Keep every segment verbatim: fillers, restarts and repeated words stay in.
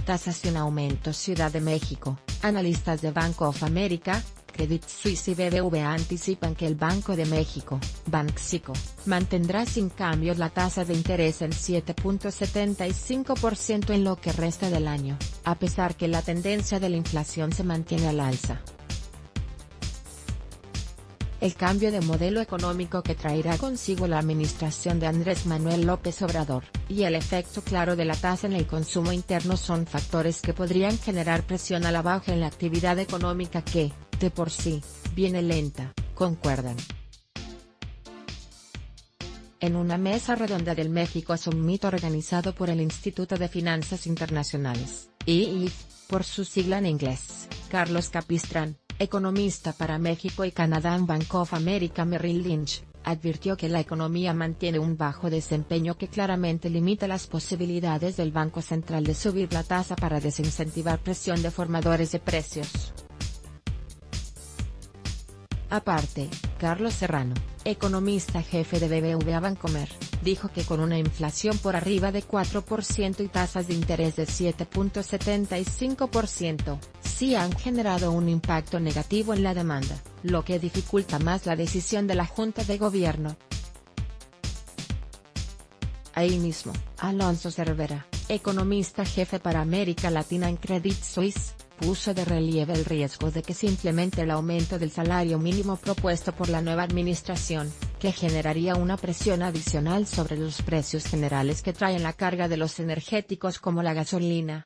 tasas y un aumento. Ciudad de México, analistas de Bank of America, Credit Suisse y B B V A anticipan que el Banco de México, Banxico, mantendrá sin cambios la tasa de interés en siete punto setenta y cinco por ciento en lo que resta del año, a pesar que la tendencia de la inflación se mantiene al alza. El cambio de modelo económico que traerá consigo la administración de Andrés Manuel López Obrador, y el efecto claro de la tasa en el consumo interno son factores que podrían generar presión a la baja en la actividad económica que, de por sí, viene lenta, concuerdan. En una mesa redonda del México Summit organizado por el Instituto de Finanzas Internacionales, I I F, por su sigla en inglés, Carlos Capistrán, economista para México y Canadá en Bank of America Merrill Lynch, advirtió que la economía mantiene un bajo desempeño que claramente limita las posibilidades del Banco Central de subir la tasa para desincentivar presión de formadores de precios. Aparte, Carlos Serrano, economista jefe de B B V A Bancomer, dijo que con una inflación por arriba de cuatro por ciento y tasas de interés de siete punto setenta y cinco por ciento, sí han generado un impacto negativo en la demanda, lo que dificulta más la decisión de la Junta de Gobierno. Ahí mismo, Alonso Cervera, economista jefe para América Latina en Credit Suisse, puso de relieve el riesgo de que se implemente el aumento del salario mínimo propuesto por la nueva administración, que generaría una presión adicional sobre los precios generales que traen la carga de los energéticos como la gasolina.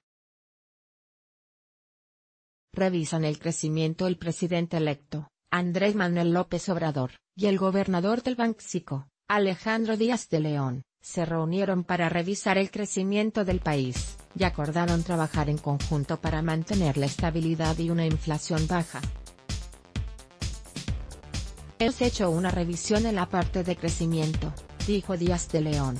Revisan el crecimiento. El presidente electo, Andrés Manuel López Obrador, y el gobernador del Banxico, Alejandro Díaz de León, se reunieron para revisar el crecimiento del país, y acordaron trabajar en conjunto para mantener la estabilidad y una inflación baja. Hemos hecho una revisión en la parte de crecimiento, dijo Díaz de León.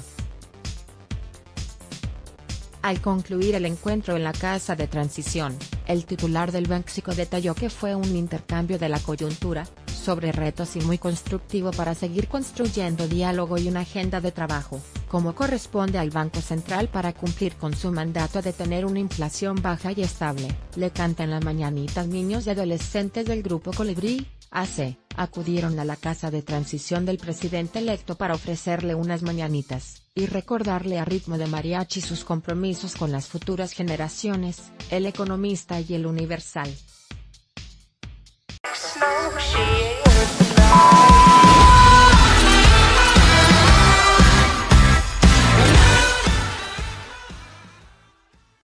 Al concluir el encuentro en la Casa de Transición, el titular del Banxico detalló que fue un intercambio de la coyuntura, sobre retos y muy constructivo para seguir construyendo diálogo y una agenda de trabajo, como corresponde al Banco Central para cumplir con su mandato de tener una inflación baja y estable. Le cantan la mañanita niños y adolescentes del Grupo Colibrí, A C, acudieron a la Casa de Transición del presidente electo para ofrecerle unas mañanitas, y recordarle a ritmo de mariachi sus compromisos con las futuras generaciones. El Economista y El Universal. Smoke shit.